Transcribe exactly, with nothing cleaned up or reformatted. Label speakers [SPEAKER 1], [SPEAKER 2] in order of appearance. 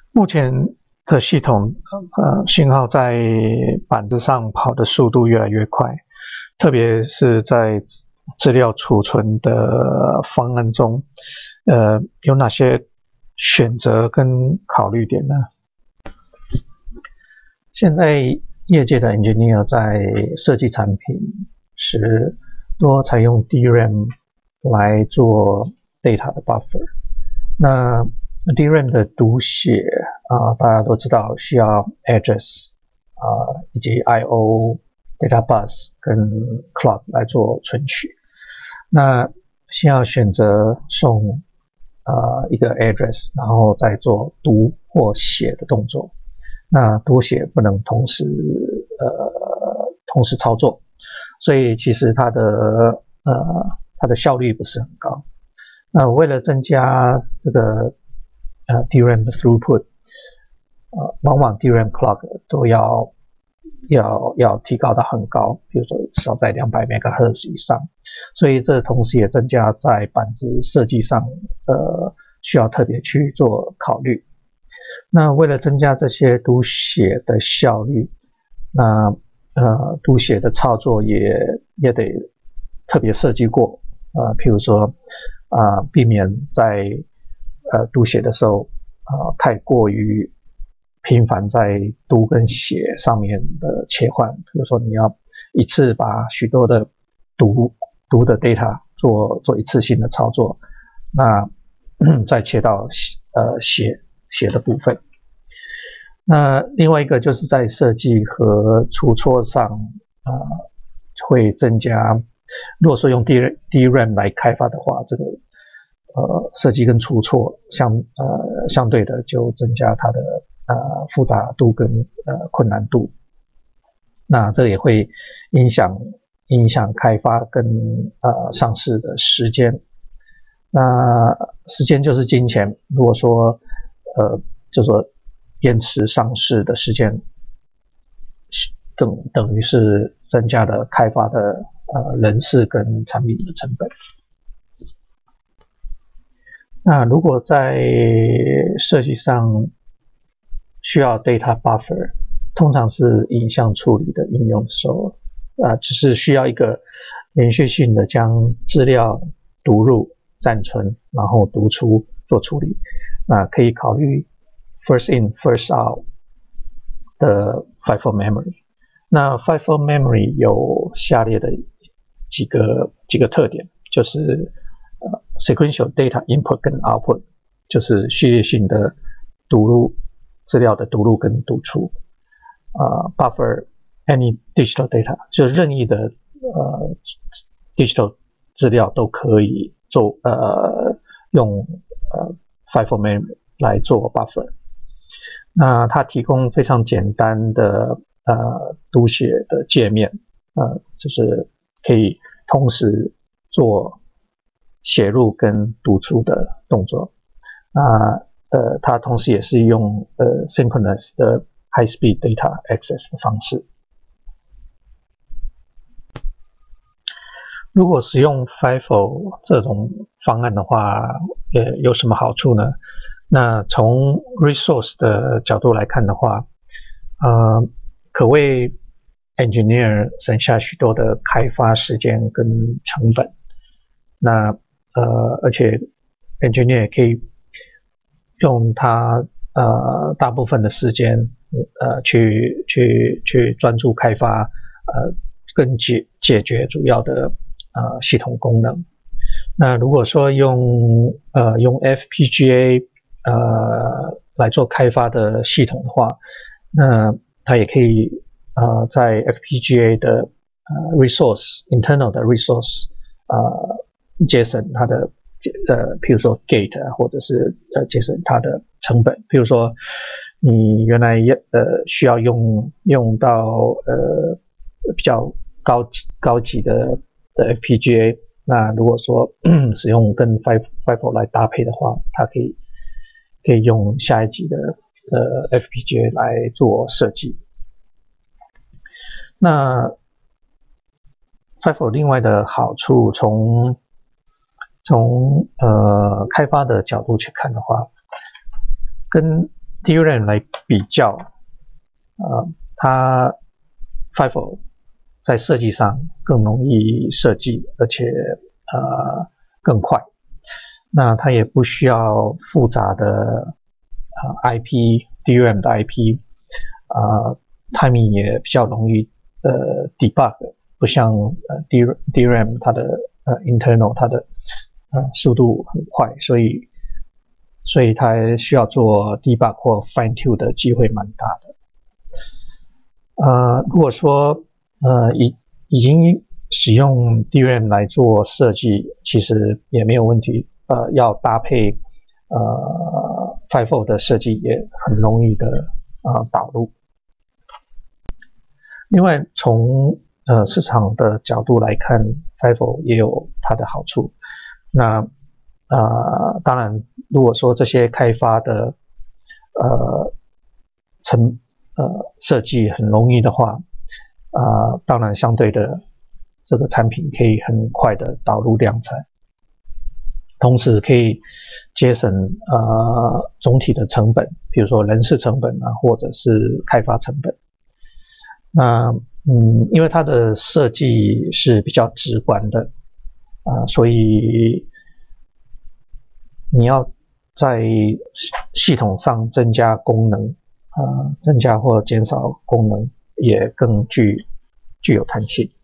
[SPEAKER 1] 目前的系统，呃，讯号在板子上跑的速度越来越快，特别是在资料储存的方案中，呃，有哪些选择跟考虑点呢？现在业界的 engineer 在设计产品时，多采用 D RAM 来做 data 的 buffer。那 D RAM 的读写啊、呃，大家都知道需要 address 啊、呃，以及 I O、data bus 跟 clock 来做存取。那先要选择送呃一个 address， 然后再做读或写的动作。那读写不能同时呃同时操作，所以其实它的呃它的效率不是很高。那为了增加这个呃 D RAM 的 throughput， 呃往往 D RAM clock 都要要要提高到很高，比如说至少在两百 megahertz 以上，所以这同时也增加在板子设计上呃需要特别去做考虑。那为了增加这些读写的效率，那呃读写的操作也也得特别设计过，呃譬如说啊、呃、避免在呃读写的时候啊、呃、太过于频繁在读跟写上面的切换，比如说你要一次把许多的读读的 data 做做一次性的操作，那再切到呃写写的部分。那另外一个就是在设计和出错上，呃，会增加。如果说用 D RAM 来开发的话，这个呃设计跟出错相呃相对的就增加它的呃复杂度跟呃困难度。那这也会影响影响开发跟呃上市的时间。那时间就是金钱，如果说呃就说延迟上市的时间，等等于是增加了开发的呃人事跟产品的成本。那如果在设计上需要 data buffer， 通常是影像处理的应用的时候，啊、呃，只是需要一个连续性的将资料读入、暂存，然后读出做处理。那可以考虑 first in first out 的 FIFO Memory。那 FIFO Memory 有下列的几个几个特点，就是呃 sequential data input 跟 output， 就是序列性的读入资料的读入跟读出。呃 buffer any digital data， 就是任意的呃 digital 资料都可以做呃用呃 FIFO Memory 来做 buffer。那它提供非常简单的呃读写的界面，呃就是可以同时做写入跟读出的动作。那呃它同时也是用呃 synchronous 的 high speed data access 的方式。如果使用 FIFO 这种方案的话，呃有什么好处呢？那从 resource 的角度来看的话，呃，可为 engineer 省下许多的开发时间跟成本。那呃，而且 engineer 可以用他呃大部分的时间呃去去去专注开发呃跟解解决主要的呃系统功能。那如果说用呃用 F P G A 呃来做开发的系统的话，那它也可以呃在 F P G A 的呃 resource internal 的 resource 呃节省它的呃譬如说 gate 或者是呃节省它的成本。譬如说你原来呃需要用用到呃比较高高级的的 F P G A， 那如果说使用跟 FIFO 来搭配的话，它可以可以用下一级的呃 F P G A 来做设计。那 FIFO 另外的好处，从从呃开发的角度去看的话，跟 D R A M 来比较，呃，它 FIFO 在设计上更容易设计，而且呃更快。那它也不需要复杂的呃 I P D R A M 的 I P， 呃 timing 也比较容易呃 debug， 不像呃 D R A M 它的呃 internal 它的呃速度很快，所以所以它需要做 debug 或 fine tune 的机会蛮大的。呃，如果说呃已已经使用 D R A M 来做设计，其实也没有问题。呃，要搭配呃 FIFO 的设计也很容易的呃导入。另外，从呃市场的角度来看 ，FIFO 也有它的好处。那呃，当然，如果说这些开发的呃成呃设计很容易的话，啊、呃，当然相对的这个产品可以很快的导入量产。同时可以节省呃总体的成本，比如说人事成本啊，或者是开发成本。那嗯，因为它的设计是比较直观的啊、呃，所以你要在系统上增加功能啊、呃，增加或减少功能也更具具有弹性。